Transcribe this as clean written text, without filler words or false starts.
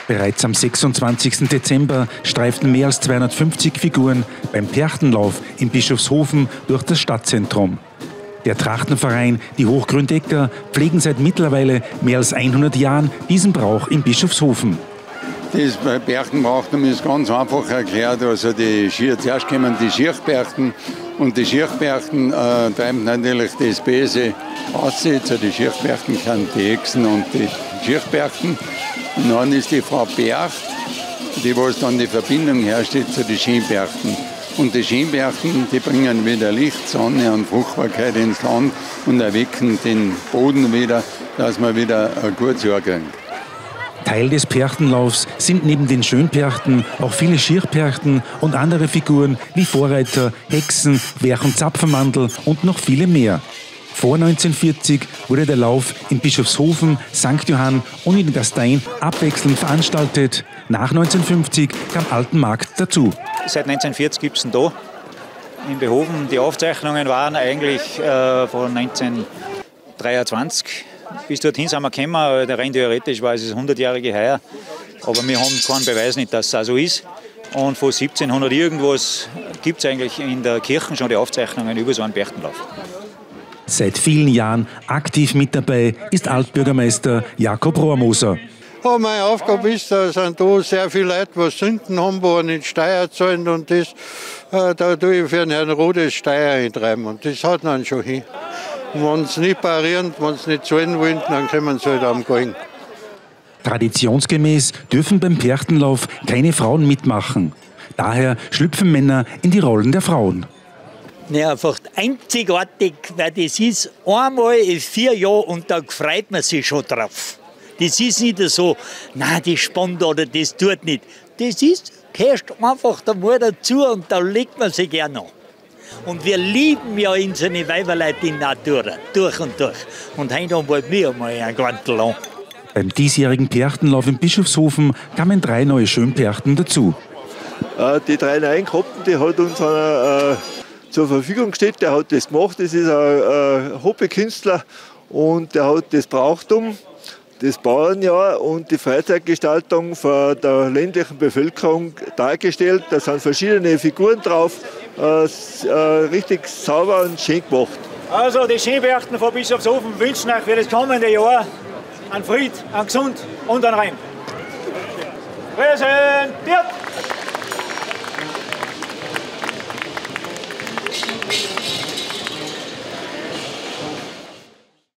Bereits am 26. Dezember streiften mehr als 250 Figuren beim Perchtenlauf in Bischofshofen durch das Stadtzentrum. Der Trachtenverein, die Hochgründecker, pflegen seit mittlerweile mehr als 100 Jahren diesen Brauch in Bischofshofen. Das Perchtenbrauchtum ist ganz einfach erklärt. Also zuerst kommen die Schirchperchten und die Schirchperchten treiben natürlich das Böse aus. Zu den Schirchperchten kann die Hexen und die Schirchperchten. Und dann ist die Frau Percht, die was dann die Verbindung herstellt zu den Schönperchten. Und die Schönperchten, die bringen wieder Licht, Sonne und Fruchtbarkeit ins Land und erwecken den Boden wieder, dass wir wieder gut sorgen. Teil des Perchtenlaufs sind neben den Schönperchten auch viele Schirchperchten und andere Figuren wie Vorreiter, Hexen, Werch- und Zapfenmandel und noch viele mehr. Vor 1940 wurde der Lauf in Bischofshofen, St. Johann und in Gastein abwechselnd veranstaltet. Nach 1950 kam Altenmarkt dazu. Seit 1940 gibt es ihn da in Behofen. Die Aufzeichnungen waren eigentlich von 1923. Bis dorthin sind wir gekommen, rein theoretisch war es das 100-jährige Heuer. Aber wir haben keinen Beweis nicht, dass es auch so ist. Und von 1700 irgendwas gibt es eigentlich in der Kirche schon die Aufzeichnungen über so einen Perchtenlauf. Seit vielen Jahren aktiv mit dabei ist Altbürgermeister Jakob Rohrmoser. Ja, meine Aufgabe ist, da sind da sehr viele Leute, die Sünden haben, die nicht Steuer zahlen. Und das, da tue ich für den Herrn Rode Steuer eintreiben. Und das hat man schon hin. Und wenn sie nicht parieren, wenn sie nicht zahlen wollen, dann können sie halt am Gehen. Traditionsgemäß dürfen beim Perchtenlauf keine Frauen mitmachen. Daher schlüpfen Männer in die Rollen der Frauen. Ja, einfach einzigartig, weil das ist einmal in 4 Jahren und da freut man sich schon drauf. Das ist nicht so, nein, das spannt oder das tut nicht. Das ist, gehörst einfach da mal dazu und da legt man sich gerne an. Und wir lieben ja unsere Weiberleute in Natur, durch und durch. Und heute haben wir mal ein Quantel an. Beim diesjährigen Perchtenlauf in Bischofshofen kamen 3 neue Schönperchten dazu. Die 3 neuen Kapten, die hat uns einer zur Verfügung gestellt. Der hat das gemacht. Das ist ein Hobbykünstler und der hat das Brauchtum, das Bauernjahr und die Freizeitgestaltung von der ländlichen Bevölkerung dargestellt. Da sind verschiedene Figuren drauf, richtig sauber und schön gemacht. Also die Schönperchten von Bischofshofen wünschen euch für das kommende Jahr einen Fried, einen Gesund und einen Reim. Präsentiert!